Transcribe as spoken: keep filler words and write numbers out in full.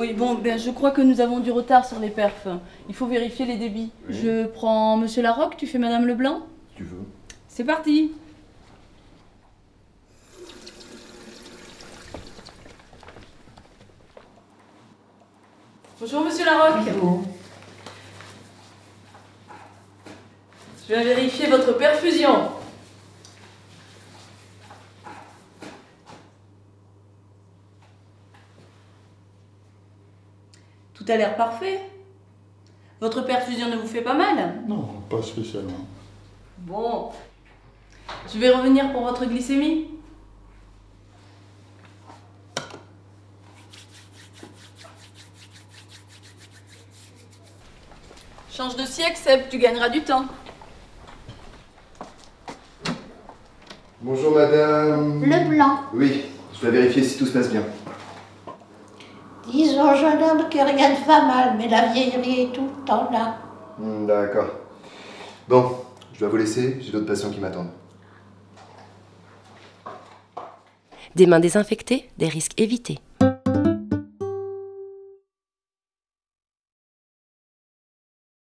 Oui, bon, ben, je crois que nous avons du retard sur les perfs. Il faut vérifier les débits. Oui. Je prends Monsieur Larocque, tu fais Madame Leblanc? Si tu veux. C'est parti. Bonjour Monsieur Larocque. Bonjour. Je viens vérifier votre perfusion. Tout a l'air parfait. Votre perfusion ne vous fait pas mal? Non, pas spécialement. Bon. Je vais revenir pour votre glycémie. Change de siècle, Seb, tu gagneras du temps. Bonjour madame. Leblanc. Oui, je dois vérifier si tout se passe bien. Disons, jeune homme, que rien ne va mal, mais la vieillerie est tout le temps là. Hmm, d'accord. Bon, je dois vous laisser, j'ai d'autres patients qui m'attendent. Des mains désinfectées, des risques évités.